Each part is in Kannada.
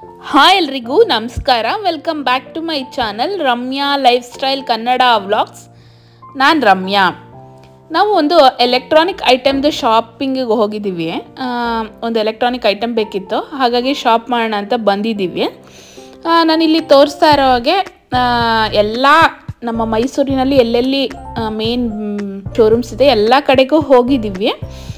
ಹಾಯ್ ಎಲ್ರಿಗೂ ನಮಸ್ಕಾರ. Welcome back to my channel Ramya lifestyle Kannada vlogs. ನಾನು ರಮ್ಯಾ. ನಾವು ಒಂದು ಎಲೆಕ್ಟ್ರಾನಿಕ್ ಐಟಮ್ದು ಶಾಪಿಂಗಿಗೆ ಹೋಗಿದ್ದೀವಿ. ಒಂದು ಎಲೆಕ್ಟ್ರಾನಿಕ್ ಐಟಮ್ ಬೇಕಿತ್ತು, ಹಾಗಾಗಿ ಶಾಪ್ ಮಾಡೋಣ ಅಂತ ಬಂದಿದ್ದೀವಿ. ನಾನಿಲ್ಲಿ ತೋರಿಸ್ತಾ ಇರೋ ಹಾಗೆ ಎಲ್ಲ ನಮ್ಮ ಮೈಸೂರಿನಲ್ಲಿ ಎಲ್ಲೆಲ್ಲಿ ಮೇನ್ ಶೋರೂಮ್ಸ್ ಇದೆ ಎಲ್ಲ ಕಡೆಗೂ ಹೋಗಿದ್ದೀವಿ.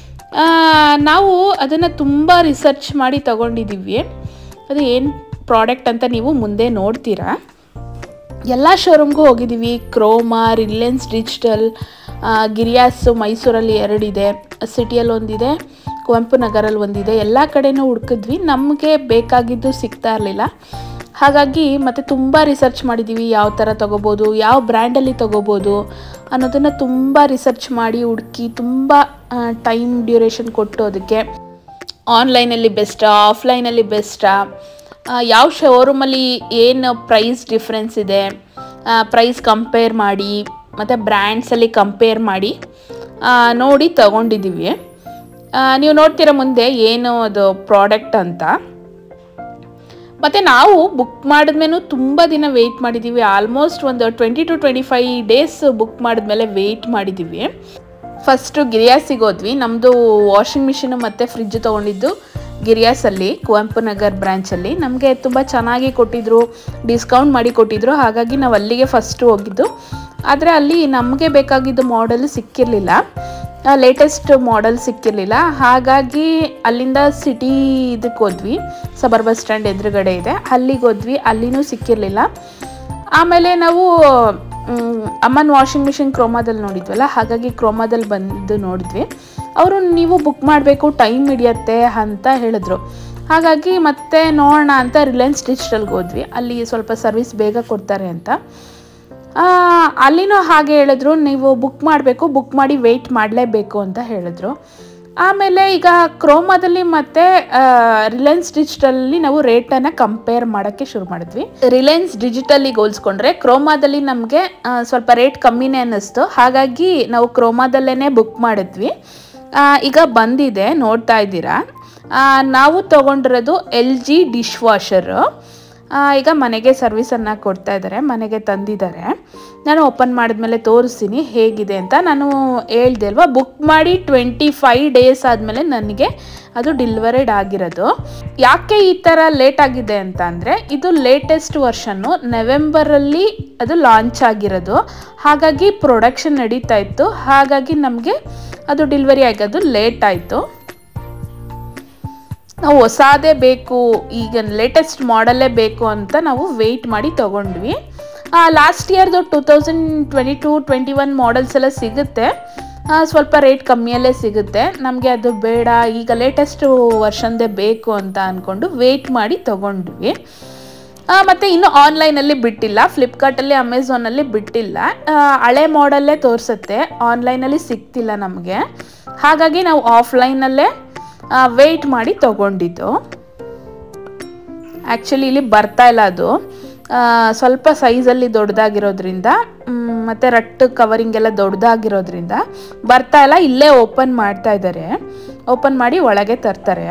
ನಾವು ಅದನ್ನು ತುಂಬ ರಿಸರ್ಚ್ ಮಾಡಿ ತಗೊಂಡಿದ್ದೀವಿ. ಅದು ಏನು ಪ್ರಾಡಕ್ಟ್ ಅಂತ ನೀವು ಮುಂದೆ ನೋಡ್ತೀರಾ. ಎಲ್ಲ ಶೋರೂಮ್ಗೂ ಹೋಗಿದ್ದೀವಿ. ಕ್ರೋಮಾ, ರಿಲಯನ್ಸ್ ಡಿಜಿಟಲ್, ಗಿರಿಯಾಸು ಮೈಸೂರಲ್ಲಿ 2 ಇದೆ, ಸಿಟಿಯಲ್ಲಿ ಒಂದಿದೆ, ಕುವೆಂಪು ನಗರಲ್ಲಿ ಒಂದಿದೆ. ಎಲ್ಲ ಕಡೆನೂ ಹುಡುಕಿದ್ವಿ, ನಮಗೆ ಬೇಕಾಗಿದ್ದು ಸಿಗ್ತಾ ಇರಲಿಲ್ಲ. ಹಾಗಾಗಿ ಮತ್ತು ತುಂಬ ರಿಸರ್ಚ್ ಮಾಡಿದ್ದೀವಿ, ಯಾವ ಥರ ತೊಗೋಬೋದು, ಯಾವ ಬ್ರ್ಯಾಂಡಲ್ಲಿ ತೊಗೋಬೋದು ಅನ್ನೋದನ್ನು ತುಂಬ ರಿಸರ್ಚ್ ಮಾಡಿ ಹುಡುಕಿ ತುಂಬ ಟೈಮ್ ಡ್ಯೂರೇಷನ್ ಕೊಟ್ಟು ಅದಕ್ಕೆ ಆನ್ಲೈನಲ್ಲಿ ಬೆಸ್ಟಾ ಆಫ್ಲೈನಲ್ಲಿ ಬೆಸ್ಟಾ, ಯಾವ ಶೋರೂಮಲ್ಲಿ ಏನು ಪ್ರೈಸ್ ಡಿಫ್ರೆನ್ಸ್ ಇದೆ, ಪ್ರೈಸ್ ಕಂಪೇರ್ ಮಾಡಿ ಮತ್ತು ಬ್ರ್ಯಾಂಡ್ಸಲ್ಲಿ ಕಂಪೇರ್ ಮಾಡಿ ನೋಡಿ ತಗೊಂಡಿದ್ದೀವಿ. ನೀವು ನೋಡ್ತೀರ ಮುಂದೆ ಏನು ಅದು ಪ್ರಾಡಕ್ಟ್ ಅಂತ. ಮತ್ತು ನಾವು ಬುಕ್ ಮಾಡಿದ್ಮೇಲೆ ತುಂಬ ದಿನ ವೆಯ್ಟ್ ಮಾಡಿದ್ದೀವಿ. ಆಲ್ಮೋಸ್ಟ್ ಒಂದು 20 to 25 ಡೇಸ್ ಬುಕ್ ಮಾಡಿದ್ಮೇಲೆ ವೆಯ್ಟ್ ಮಾಡಿದ್ದೀವಿ. ಫಸ್ಟು ಗಿರಿಯಾಸಿಗೆ ಹೋದ್ವಿ. ನಮ್ಮದು ವಾಷಿಂಗ್ ಮಿಷಿನು ಮತ್ತು ಫ್ರಿಡ್ಜ್ ತೊಗೊಂಡಿದ್ದು ಗಿರಿಯಾಸಲ್ಲಿ, ಕುವೆಂಪು ನಗರ್ ಬ್ರ್ಯಾಂಚಲ್ಲಿ. ನಮಗೆ ತುಂಬ ಚೆನ್ನಾಗಿ ಕೊಟ್ಟಿದ್ದರು, ಡಿಸ್ಕೌಂಟ್ ಮಾಡಿ ಕೊಟ್ಟಿದ್ದರು. ಹಾಗಾಗಿ ನಾವು ಅಲ್ಲಿಗೆ ಫಸ್ಟು ಹೋಗಿದ್ದು. ಆದರೆ ಅಲ್ಲಿ ನಮಗೆ ಬೇಕಾಗಿದ್ದು ಮಾಡೆಲ್ ಸಿಕ್ಕಿರಲಿಲ್ಲ, ಲೇಟೆಸ್ಟ್ ಮಾಡೆಲ್ ಸಿಕ್ಕಿರಲಿಲ್ಲ. ಹಾಗಾಗಿ ಅಲ್ಲಿಂದ ಸಿಟಿ ಇದಕ್ಕೆ ಹೋದ್ವಿ, ಸಬರ್ ಬಸ್ ಸ್ಟ್ಯಾಂಡ್ ಎದುರುಗಡೆ ಇದೆ, ಅಲ್ಲಿಗೆ ಹೋದ್ವಿ. ಅಲ್ಲಿನೂ ಸಿಕ್ಕಿರಲಿಲ್ಲ. ಆಮೇಲೆ ನಾವು ಅಮ್ಮನ ವಾಷಿಂಗ್ ಮಿಷಿನ್ ಕ್ರೋಮಾದಲ್ಲಿ ನೋಡಿದ್ವಲ್ಲ, ಹಾಗಾಗಿ ಕ್ರೋಮಾದಲ್ಲಿ ಬಂದು ನೋಡಿದ್ವಿ. ಅವರು ನೀವು ಬುಕ್ ಮಾಡಬೇಕು, ಟೈಮ್ ಹಿಡಿಯತ್ತೆ ಅಂತ ಹೇಳಿದ್ರು. ಹಾಗಾಗಿ ಮತ್ತೆ ನೋಡೋಣ ಅಂತ ರಿಲಯನ್ಸ್ ಡಿಜಿಟಲ್ಗೆ ಹೋದ್ವಿ. ಅಲ್ಲಿ ಸ್ವಲ್ಪ ಸರ್ವಿಸ್ ಬೇಗ ಕೊಡ್ತಾರೆ ಅಂತ. ಅಲ್ಲಿನೂ ಹಾಗೆ ಹೇಳಿದ್ರು, ನೀವು ಬುಕ್ ಮಾಡಬೇಕು, ಬುಕ್ ಮಾಡಿ ವೆಯ್ಟ್ ಮಾಡಲೇಬೇಕು ಅಂತ ಹೇಳಿದ್ರು. ಆಮೇಲೆ ಈಗ ಕ್ರೋಮಾದಲ್ಲಿ ಮತ್ತು ರಿಲಯನ್ಸ್ ಡಿಜಿಟಲಲ್ಲಿ ನಾವು ರೇಟನ್ನು ಕಂಪೇರ್ ಮಾಡೋಕ್ಕೆ ಶುರು ಮಾಡಿದ್ವಿ. ರಿಲಯನ್ಸ್ ಡಿಜಿಟಲಿಗೆ ಹೋಲಿಸ್ಕೊಂಡ್ರೆ ಕ್ರೋಮಾದಲ್ಲಿ ನಮಗೆ ಸ್ವಲ್ಪ ರೇಟ್ ಕಮ್ಮಿನೇ ಅನ್ನಿಸ್ತು. ಹಾಗಾಗಿ ನಾವು ಕ್ರೋಮಾದಲ್ಲೇ ಬುಕ್ ಮಾಡಿದ್ವಿ. ಈಗ ಬಂದಿದೆ, ನೋಡ್ತಾ ಇದ್ದೀರಾ. ನಾವು ತೊಗೊಂಡಿರೋದು LG ಡಿಶ್ ವಾಷರು. ಈಗ ಮನೆಗೆ ಸರ್ವಿಸನ್ನು ಕೊಡ್ತಾ ಇದ್ದಾರೆ, ಮನೆಗೆ ತಂದಿದ್ದಾರೆ. ನಾನು ಓಪನ್ ಮಾಡಿದ್ಮೇಲೆ ತೋರಿಸ್ತೀನಿ ಹೇಗಿದೆ ಅಂತ. ನಾನು ಹೇಳ್ದೆ ಅಲ್ವಾ, ಬುಕ್ ಮಾಡಿ 25 ಡೇಸ್ ಆದಮೇಲೆ ನನಗೆ ಅದು ಡೆಲಿವರಿಡ್ ಆಗಿರೋದು. ಯಾಕೆ ಈ ಥರ ಲೇಟ್ ಆಗಿದೆ ಅಂತ ಅಂದರೆ, ಇದು ಲೇಟೆಸ್ಟ್ ವರ್ಷನ್ನು ನವೆಂಬರಲ್ಲಿ ಅದು ಲಾಂಚ್ ಆಗಿರೋದು. ಹಾಗಾಗಿ ಪ್ರೊಡಕ್ಷನ್ ನಡೀತಾ ಇತ್ತು. ಹಾಗಾಗಿ ನಮಗೆ ಅದು ಡೆಲಿವರಿ ಆಗೋದು ಲೇಟ್ ಆಯಿತು. ನಾವು ಹೊಸದೇ ಬೇಕು, ಈಗ ಲೇಟೆಸ್ಟ್ ಮಾಡೆಲ್ಲೇ ಬೇಕು ಅಂತ ನಾವು ವೆಯ್ಟ್ ಮಾಡಿ ತೊಗೊಂಡ್ವಿ. ಲಾಸ್ಟ್ ಇಯರ್ದು 2022-21 ಮಾಡೆಲ್ಸ್ ಎಲ್ಲ ಸಿಗುತ್ತೆ, ಸ್ವಲ್ಪ ರೇಟ್ ಕಮ್ಮಿಯಲ್ಲೇ ಸಿಗುತ್ತೆ. ನಮಗೆ ಅದು ಬೇಡ, ಈಗ ಲೇಟೆಸ್ಟ್ ವರ್ಷನ್ದೇ ಬೇಕು ಅಂತ ಅಂದ್ಕೊಂಡು ವೆಯ್ಟ್ ಮಾಡಿ ತೊಗೊಂಡ್ವಿ. ಮತ್ತು ಇನ್ನೂ ಆನ್ಲೈನಲ್ಲಿ ಬಿಟ್ಟಿಲ್ಲ, ಫ್ಲಿಪ್ಕಾರ್ಟಲ್ಲಿ, ಅಮೆಝಾನಲ್ಲಿ ಬಿಟ್ಟಿಲ್ಲ. ಹಳೆ ಮಾಡೆಲ್ಲೇ ತೋರಿಸುತ್ತೆ, ಆನ್ಲೈನಲ್ಲಿ ಸಿಗ್ತಿಲ್ಲ ನಮಗೆ. ಹಾಗಾಗಿ ನಾವು ಆಫ್ಲೈನಲ್ಲೇ ವೆಯ್ಟ್ ಮಾಡಿ ತೊಗೊಂಡಿದ್ದು. ಆ್ಯಕ್ಚುಲಿ ಇಲ್ಲಿ ಬರ್ತಾ ಇಲ್ಲ, ಅದು ಸ್ವಲ್ಪ ಸೈಜಲ್ಲಿ ದೊಡ್ಡದಾಗಿರೋದ್ರಿಂದ ಮತ್ತು ರಟ್ಟು ಕವರಿಂಗ್ ಎಲ್ಲ ದೊಡ್ಡದಾಗಿರೋದ್ರಿಂದ ಬರ್ತಾ ಇಲ್ಲ. ಇಲ್ಲೇ ಓಪನ್ ಮಾಡ್ತಾ ಇದ್ದಾರೆ, ಓಪನ್ ಮಾಡಿ ಒಳಗೆ ತರ್ತಾರೆ.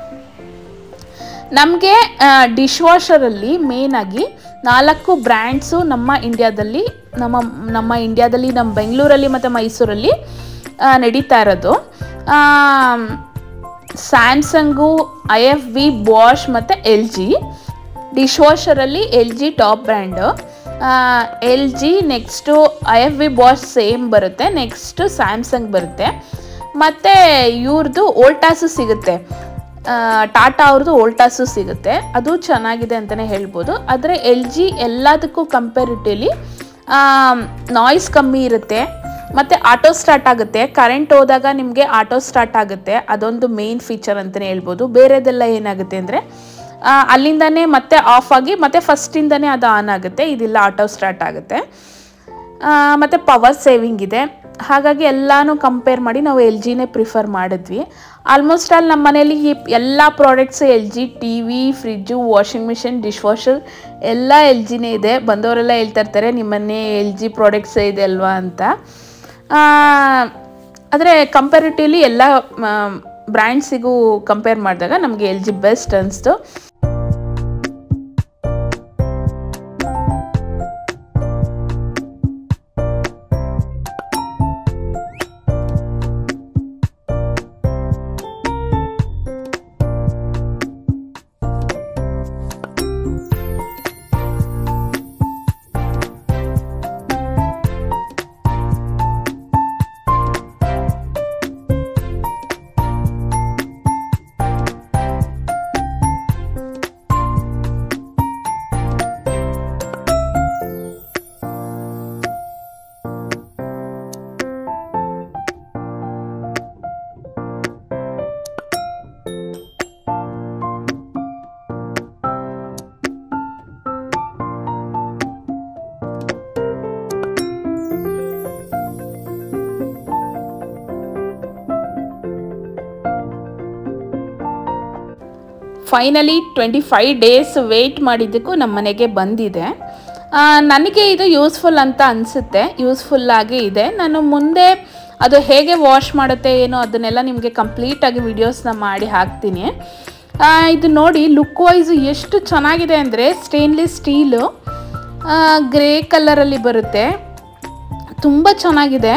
ನಮಗೆ ಡಿಶ್ ವಾಷರಲ್ಲಿ ಮೇಯ್ನಾಗಿ 4 ಬ್ರ್ಯಾಂಡ್ಸು ನಮ್ಮ ಇಂಡಿಯಾದಲ್ಲಿ, ನಮ್ಮ ಬೆಂಗಳೂರಲ್ಲಿ ಮತ್ತು ಮೈಸೂರಲ್ಲಿ ನಡೀತಾ ಇರೋದು. ಸ್ಯಾಮ್ಸಂಗು, IFB, ಬಾಷ್ ಮತ್ತು LG. ಡಿಶ್ ವಾಷರಲ್ಲಿ LG top brand, LG, next IFB, Bosch same ಬರುತ್ತೆ, ನೆಕ್ಸ್ಟು ಸ್ಯಾಮ್ಸಂಗ್ ಬರುತ್ತೆ. ಮತ್ತು ಇವ್ರದ್ದು ವೋಲ್ಟಾಸು ಸಿಗುತ್ತೆ, ಟಾಟಾ ಅವ್ರದ್ದು ವೋಲ್ಟಾಸು ಸಿಗುತ್ತೆ. ಅದು ಚೆನ್ನಾಗಿದೆ ಅಂತಲೇ ಹೇಳ್ಬೋದು. ಆದರೆ LG ಎಲ್ಲದಕ್ಕೂ ಕಂಪೇರಿಟಿವ್ಲಿ ನಾಯ್ಸ್ ಕಮ್ಮಿ ಇರುತ್ತೆ ಮತ್ತು ಆಟೋ ಸ್ಟಾರ್ಟ್ ಆಗುತ್ತೆ. ಕರೆಂಟ್ ಹೋದಾಗ ನಿಮಗೆ ಆಟೋ ಸ್ಟಾರ್ಟ್ ಆಗುತ್ತೆ, ಅದೊಂದು ಮೇನ್ ಫೀಚರ್ ಅಂತಲೇ ಹೇಳ್ಬೋದು. ಬೇರೆದೆಲ್ಲ ಏನಾಗುತ್ತೆ ಅಂದರೆ ಅಲ್ಲಿಂದನೇ ಮತ್ತೆ ಆಫ್ ಆಗಿ ಮತ್ತೆ ಫಸ್ಟಿಂದನೇ ಅದು ಆನ್ ಆಗುತ್ತೆ, ಇದಿಲ್ಲ ಆಟೋ ಸ್ಟಾರ್ಟ್ ಆಗುತ್ತೆ. ಮತ್ತು ಪವರ್ ಸೇವಿಂಗ್ ಇದೆ. ಹಾಗಾಗಿ ಎಲ್ಲನೂ ಕಂಪೇರ್ ಮಾಡಿ ನಾವು LGನೇ ಪ್ರಿಫರ್ ಮಾಡಿದ್ವಿ. ಆಲ್ಮೋಸ್ಟ್ ಅಲ್ಲಿ ನಮ್ಮ ಮನೇಲಿ ಎಲ್ಲ products LG, TV, fridge, washing machine, dish washer ಎಲ್ಲ LGನೇ ಇದೆ. ಬಂದವರೆಲ್ಲ ಹೇಳ್ತಾ ಇರ್ತಾರೆ, ನಿಮ್ಮನ್ನೇ LG ಪ್ರಾಡಕ್ಟ್ಸೇ ಇದೆ ಅಲ್ವಾ ಅಂತ. ಆದರೆ ಕಂಪ್ಯಾರಿಟಿವ್ಲಿ ಎಲ್ಲ ಬ್ರ್ಯಾಂಡ್ಸಿಗೂ ಕಂಪೇರ್ ಮಾಡಿದಾಗ ನಮಗೆ LG ಬೆಸ್ಟ್ ಅನಿಸ್ತು. ಫೈನಲಿ 25 ಡೇಸ್ ವೆಯ್ಟ್ ಮಾಡಿದ್ದಕ್ಕೂ ನಮ್ಮ ಮನೆಗೆ ಬಂದಿದೆ. ನನಗೆ ಇದು ಯೂಸ್ಫುಲ್ ಅಂತ ಅನಿಸುತ್ತೆ, ಯೂಸ್ಫುಲ್ಲಾಗಿ ಇದೆ. ನಾನು ಮುಂದೆ ಅದು ಹೇಗೆ ವಾಶ್ ಮಾಡುತ್ತೆ ಏನೋ ಅದನ್ನೆಲ್ಲ ನಿಮಗೆ ಕಂಪ್ಲೀಟಾಗಿ ವಿಡಿಯೋಸ್ನ ಮಾಡಿ ಹಾಕ್ತೀನಿ. ಇದು ನೋಡಿ ಲುಕ್ ವೈಸ್ ಎಷ್ಟು ಚೆನ್ನಾಗಿದೆ ಅಂದರೆ ಸ್ಟೇನ್ಲೆಸ್ ಸ್ಟೀಲು ಗ್ರೇ ಕಲರಲ್ಲಿ ಬರುತ್ತೆ, ತುಂಬ ಚೆನ್ನಾಗಿದೆ.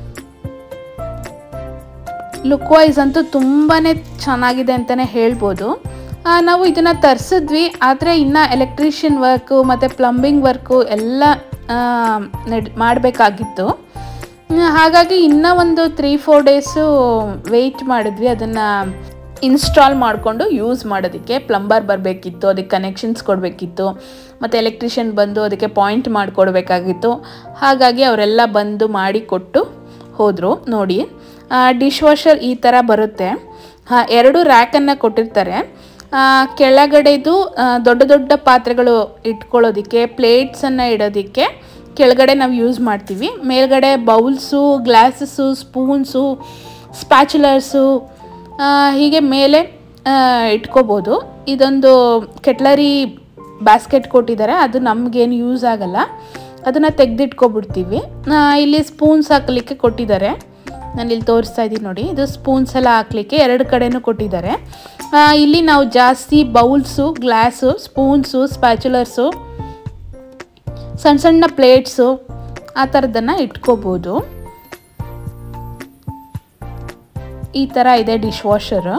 ಲುಕ್ ವೈಸ್ ಅಂತೂ ತುಂಬಾ ಚೆನ್ನಾಗಿದೆ ಅಂತಲೇ ಹೇಳ್ಬೋದು. ನಾವು ಇದನ್ನು ತರಿಸಿದ್ವಿ, ಆದರೆ ಇನ್ನು ಎಲೆಕ್ಟ್ರಿಷಿಯನ್ ವರ್ಕು ಮತ್ತು ಪ್ಲಂಬಿಂಗ್ ವರ್ಕು ಎಲ್ಲ ಮಾಡಬೇಕಾಗಿತ್ತು. ಹಾಗಾಗಿ ಇನ್ನೂ ಒಂದು 3-4 ಡೇಸು ವೆಯ್ಟ್ ಮಾಡಿದ್ವಿ ಅದನ್ನು ಇನ್ಸ್ಟಾಲ್ ಮಾಡಿಕೊಂಡು ಯೂಸ್ ಮಾಡೋದಕ್ಕೆ. ಪ್ಲಂಬರ್ ಬರಬೇಕಿತ್ತು, ಅದಕ್ಕೆ ಕನೆಕ್ಷನ್ಸ್ ಕೊಡಬೇಕಿತ್ತು, ಮತ್ತು ಎಲೆಕ್ಟ್ರಿಷಿಯನ್ ಬಂದು ಅದಕ್ಕೆ ಪಾಯಿಂಟ್ ಮಾಡಿಕೊಡ್ಬೇಕಾಗಿತ್ತು. ಹಾಗಾಗಿ ಅವರೆಲ್ಲ ಬಂದು ಮಾಡಿ ಕೊಟ್ಟು ಹೋದರು. ನೋಡಿ ಡಿಶ್ ವಾಷರ್ ಈ ಥರ ಬರುತ್ತೆ. 2 ರ್ಯಾಕನ್ನು ಕೊಟ್ಟಿರ್ತಾರೆ. ಕೆಳಗಡೆದು ದೊಡ್ಡ ದೊಡ್ಡ ಪಾತ್ರೆಗಳು ಇಟ್ಕೊಳ್ಳೋದಕ್ಕೆ, ಪ್ಲೇಟ್ಸನ್ನು ಇಡೋದಕ್ಕೆ ಕೆಳಗಡೆ ನಾವು ಯೂಸ್ ಮಾಡ್ತೀವಿ. ಮೇಲ್ಗಡೆ ಬೌಲ್ಸು, ಗ್ಲಾಸಸ್ಸು, ಸ್ಪೂನ್ಸು, ಸ್ಪ್ಯಾಚುಲರ್ಸು ಹೀಗೆ ಮೇಲೆ ಇಟ್ಕೋಬೋದು. ಇದೊಂದು ಕೆಟ್ಲರಿ ಬ್ಯಾಸ್ಕೆಟ್ ಕೊಟ್ಟಿದ್ದಾರೆ, ಅದು ನಮಗೇನು ಯೂಸ್ ಆಗಲ್ಲ, ಅದನ್ನು ತೆಗೆದಿಟ್ಕೊಬಿಡ್ತೀವಿ. ಇಲ್ಲಿ ಸ್ಪೂನ್ಸ್ ಹಾಕಲಿಕ್ಕೆ ಕೊಟ್ಟಿದ್ದಾರೆ, ನಾನು ಇಲ್ಲಿ ತೋರಿಸ್ತಾ ಇದ್ದೀನಿ ನೋಡಿ. ಇದು ಸ್ಪೂನ್ಸ್ ಎಲ್ಲ ಹಾಕಲಿಕ್ಕೆ 2 ಕಡೆನೂ ಕೊಟ್ಟಿದ್ದಾರೆ. ಇಲ್ಲಿ ನಾವು ಜಾಸ್ತಿ ಬೌಲ್ಸು, ಗ್ಲಾಸು, ಸ್ಪೂನ್ಸು, ಸ್ಪ್ಯಾಚುಲರ್ಸು, ಸಣ್ಣ ಸಣ್ಣ ಪ್ಲೇಟ್ಸು ಆ ಥರದನ್ನು ಇಟ್ಕೋಬೋದು. ಈ ಥರ ಇದೆ ಡಿಶ್ ವಾಷರು.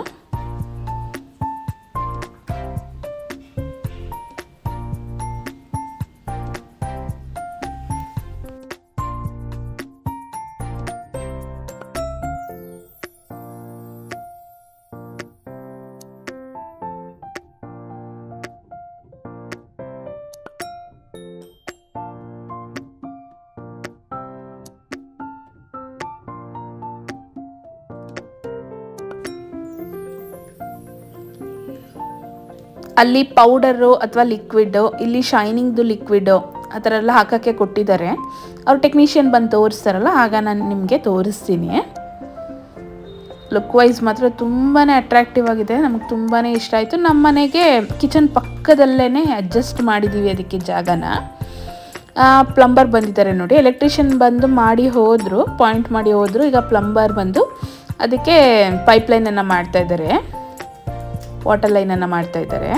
ಅಲ್ಲಿ ಪೌಡರು ಅಥವಾ ಲಿಕ್ವಿಡ್ಡು, ಇಲ್ಲಿ ಶೈನಿಂಗ್ದು ಲಿಕ್ವಿಡ್ಡು ಆ ಥರ ಎಲ್ಲ ಹಾಕೋಕ್ಕೆ ಕೊಟ್ಟಿದ್ದಾರೆ. ಅವ್ರು ಟೆಕ್ನಿಷಿಯನ್ ಬಂದು ತೋರಿಸ್ತಾರಲ್ಲ, ಆಗ ನಾನು ನಿಮಗೆ ತೋರಿಸ್ತೀನಿ. ಲುಕ್ ವೈಸ್ ಮಾತ್ರ ತುಂಬಾ ಅಟ್ರಾಕ್ಟಿವ್ ಆಗಿದೆ, ನಮಗೆ ತುಂಬಾ ಇಷ್ಟ ಆಯಿತು. ನಮ್ಮ ಮನೆಗೆ ಕಿಚನ್ ಪಕ್ಕದಲ್ಲೇ ಅಡ್ಜಸ್ಟ್ ಮಾಡಿದ್ದೀವಿ ಅದಕ್ಕೆ ಜಾಗನ. ಪ್ಲಂಬರ್ ಬಂದಿದ್ದಾರೆ ನೋಡಿ, ಎಲೆಕ್ಟ್ರಿಷಿಯನ್ ಬಂದು ಮಾಡಿ ಹೋದರು, ಪಾಯಿಂಟ್ ಮಾಡಿ ಹೋದರು. ಈಗ ಪ್ಲಂಬರ್ ಬಂದು ಅದಕ್ಕೆ ಪೈಪ್ಲೈನನ್ನು ಮಾಡ್ತಾಯಿದ್ದಾರೆ, ವಾಟರ್ ಲೈನನ್ನು ಮಾಡ್ತಾಯಿದ್ದಾರೆ.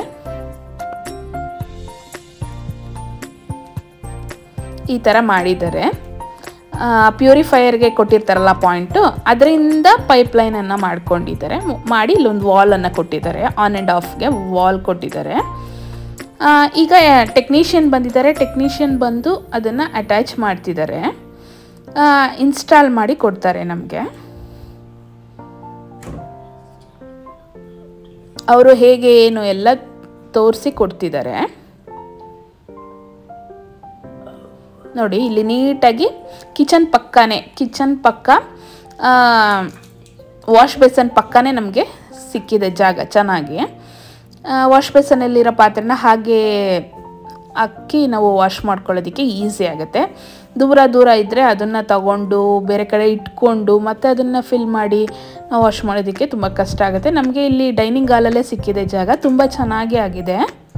ಈ ಥರ ಮಾಡಿದ್ದಾರೆ. ಪ್ಯೂರಿಫೈಯರ್ಗೆ ಕೊಟ್ಟಿರ್ತಾರಲ್ಲ ಪಾಯಿಂಟು, ಅದರಿಂದ ಪೈಪ್ಲೈನನ್ನು ಮಾಡ್ಕೊಂಡಿದ್ದಾರೆ. ಮಾಡಿ ಇಲ್ಲೊಂದು ವಾಲನ್ನು ಕೊಟ್ಟಿದ್ದಾರೆ, ಆನ್ ಆ್ಯಂಡ್ ಆಫ್ಗೆ ವಾಲ್ ಕೊಟ್ಟಿದ್ದಾರೆ. ಈಗ ಟೆಕ್ನಿಷಿಯನ್ ಬಂದಿದ್ದಾರೆ, ಟೆಕ್ನಿಷಿಯನ್ ಬಂದು ಅದನ್ನು ಅಟ್ಯಾಚ್ ಮಾಡ್ತಿದ್ದಾರೆ, ಇನ್ಸ್ಟಾಲ್ ಮಾಡಿ ಕೊಡ್ತಾರೆ ನಮಗೆ. ಅವರು ಹೇಗೆ ಏನು ಎಲ್ಲ ತೋರಿಸಿ ಕೊಡ್ತಿದ್ದಾರೆ ನೋಡಿ. ಇಲ್ಲಿ ನೀಟಾಗಿ ಕಿಚನ್ ಪಕ್ಕ ವಾಶ್ ಬೇಸನ್ ಪಕ್ಕನೇ ನಮಗೆ ಸಿಕ್ಕಿದೆ ಜಾಗ ಚೆನ್ನಾಗಿ. ವಾಶ್ ಬೇಸನಲ್ಲಿರೋ ಪಾತ್ರೆನ ಹಾಗೆ ಹಾಕಿ ನಾವು ವಾಶ್ ಮಾಡ್ಕೊಳ್ಳೋದಕ್ಕೆ ಈಸಿ ಆಗುತ್ತೆ. ದೂರ ಇದ್ದರೆ ಅದನ್ನು ತಗೊಂಡು ಬೇರೆ ಕಡೆ ಇಟ್ಕೊಂಡು ಮತ್ತೆ ಅದನ್ನು ಫಿಲ್ ಮಾಡಿ ನಾವು ವಾಶ್ ಮಾಡೋದಕ್ಕೆ ತುಂಬ ಕಷ್ಟ ಆಗುತ್ತೆ. ನಮಗೆ ಇಲ್ಲಿ ಡೈನಿಂಗ್ ಹಾಲಲ್ಲೇ ಸಿಕ್ಕಿದೆ ಜಾಗ, ತುಂಬ ಚೆನ್ನಾಗಿ ಆಗಿದೆ.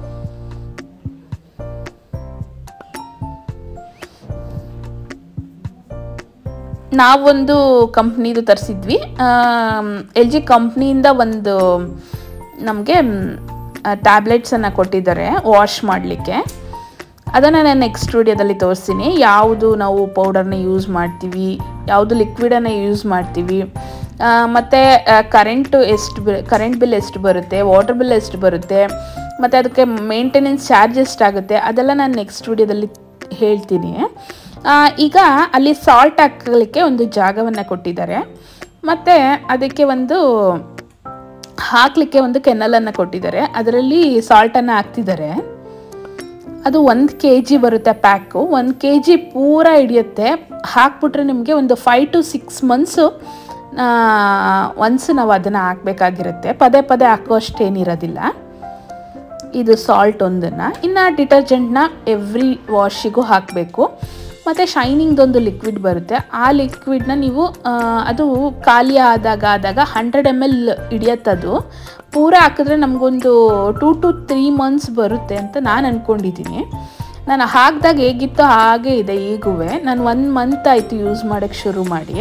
ನಾವೊಂದು ಕಂಪ್ನಿದು ತರಿಸಿದ್ವಿ, LG ಕಂಪ್ನಿಯಿಂದ ಒಂದು ನಮಗೆ ಟ್ಯಾಬ್ಲೆಟ್ಸನ್ನು ಕೊಟ್ಟಿದ್ದಾರೆ ವಾಶ್ ಮಾಡಲಿಕ್ಕೆ. ಅದನ್ನು ನಾನು ನೆಕ್ಸ್ಟ್ ವಿಡಿಯೋದಲ್ಲಿ ತೋರಿಸ್ತೀನಿ. ಯಾವುದು ನಾವು ಪೌಡರ್ನ ಯೂಸ್ ಮಾಡ್ತೀವಿ, ಯಾವುದು ಲಿಕ್ವಿಡನ್ನು ಯೂಸ್ ಮಾಡ್ತೀವಿ, ಮತ್ತು ಕರೆಂಟ್ ಬಿಲ್ ಎಷ್ಟು ಬರುತ್ತೆ, ವಾಟರ್ ಬಿಲ್ ಎಷ್ಟು ಬರುತ್ತೆ, ಮತ್ತು ಅದಕ್ಕೆ ಮೇಂಟೆನೆನ್ಸ್ ಚಾರ್ಜ್ ಎಷ್ಟಾಗುತ್ತೆ, ಅದೆಲ್ಲ ನಾನು ನೆಕ್ಸ್ಟ್ ವಿಡಿಯೋದಲ್ಲಿ ಹೇಳ್ತೀನಿ. ಈಗ ಅಲ್ಲಿ ಸಾಲ್ಟ್ ಹಾಕಲಿಕ್ಕೆ ಒಂದು ಜಾಗವನ್ನು ಕೊಟ್ಟಿದ್ದಾರೆ, ಮತ್ತು ಅದಕ್ಕೆ ಒಂದು ಹಾಕಲಿಕ್ಕೆ ಒಂದು ಕೆನಲನ್ನು ಕೊಟ್ಟಿದ್ದಾರೆ. ಅದರಲ್ಲಿ ಸಾಲ್ಟನ್ನು ಹಾಕ್ತಿದ್ದಾರೆ. ಅದು 1 kg ಬರುತ್ತೆ ಪ್ಯಾಕು, 1 kg ಪೂರ ಹಿಡಿಯುತ್ತೆ. ಹಾಕ್ಬಿಟ್ರೆ ನಿಮಗೆ ಒಂದು 5 to 6 months ಒನ್ಸ್ ನಾವು ಅದನ್ನು ಹಾಕಬೇಕಾಗಿರುತ್ತೆ. ಪದೇ ಹಾಕೋ ಅಷ್ಟೇನಿರೋದಿಲ್ಲ. ಇದು ಸಾಲ್ಟ್ ಒಂದನ್ನು. ಇನ್ನು ಡಿಟರ್ಜೆಂಟ್ನ ಎವ್ರಿ ವಾಶಿಗೂ ಹಾಕಬೇಕು. ಮತ್ತು ಶೈನಿಂಗ್ದೊಂದು ಲಿಕ್ವಿಡ್ ಬರುತ್ತೆ. ಆ ಲಿಕ್ವಿಡ್ನ ನೀವು ಅದು ಖಾಲಿ ಆದಾಗ 100 ml ಹಿಡಿಯತ್ತದು. ಪೂರ ಹಾಕಿದ್ರೆ ನಮಗೊಂದು 2 to 3 months ಬರುತ್ತೆ ಅಂತ ನಾನು ಅಂದ್ಕೊಂಡಿದ್ದೀನಿ. ನಾನು ಹಾಕಿದಾಗ ಹೇಗಿತ್ತೋ ಹಾಗೇ ಇದೆ ಈಗೂ. ನಾನು 1 month ಆಯಿತು ಯೂಸ್ ಮಾಡೋಕ್ಕೆ ಶುರು ಮಾಡಿ.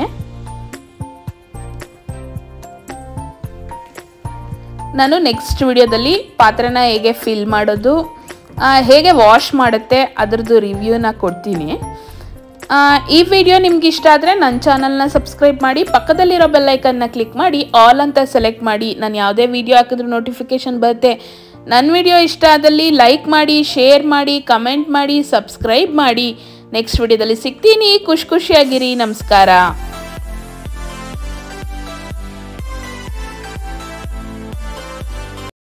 ನಾನು ನೆಕ್ಸ್ಟ್ ವಿಡಿಯೋದಲ್ಲಿ ಪಾತ್ರೆನ ಹೇಗೆ ಫಿಲ್ ಮಾಡೋದು, ಹೇಗೆ ವಾಶ್ ಮಾಡುತ್ತೆ ಅದರದ್ದು ರಿವ್ಯೂನ ಕೊಡ್ತೀನಿ. ಈ ವಿಡಿಯೋ ನಿಮ್ಗೆ ಇಷ್ಟ ಆದರೆ ನನ್ನ ಚಾನಲ್ನ ಸಬ್ಸ್ಕ್ರೈಬ್ ಮಾಡಿ, ಪಕ್ಕದಲ್ಲಿರೋ ಬೆಲ್ಲೈಕನ್ನ ಕ್ಲಿಕ್ ಮಾಡಿ, ಆಲ್ ಅಂತ ಸೆಲೆಕ್ಟ್ ಮಾಡಿ. ನಾನು ಯಾವುದೇ ವಿಡಿಯೋ ಹಾಕಿದ್ರೂ ನೋಟಿಫಿಕೇಷನ್ ಬರುತ್ತೆ. ನನ್ನ ವಿಡಿಯೋ ಇಷ್ಟ ಆದಲ್ಲಿ ಲೈಕ್ ಮಾಡಿ, ಶೇರ್ ಮಾಡಿ, ಕಮೆಂಟ್ ಮಾಡಿ, ಸಬ್ಸ್ಕ್ರೈಬ್ ಮಾಡಿ. ನೆಕ್ಸ್ಟ್ ವಿಡಿಯೋದಲ್ಲಿ ಸಿಗ್ತೀನಿ. ಖುಷಿಯಾಗಿರಿ. ನಮಸ್ಕಾರ.